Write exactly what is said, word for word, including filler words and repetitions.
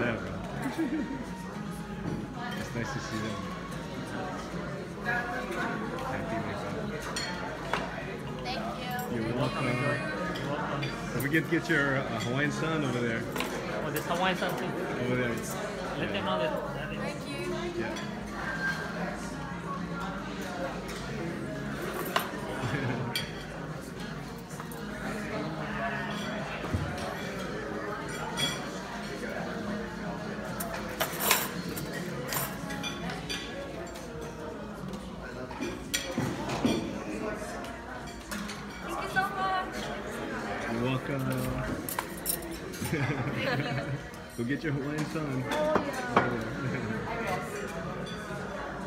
that, bro. It's nice to see them happy like that. Thank you. You're welcome. You're welcome. Don't forget to get your uh, Hawaiian son over there. Oh, there's Hawaiian son too. Over there. Let them know that. that is- Thank you. Yeah. Thank you so much. You're welcome. Go get your Hawaiian son. Oh, yeah. Over there.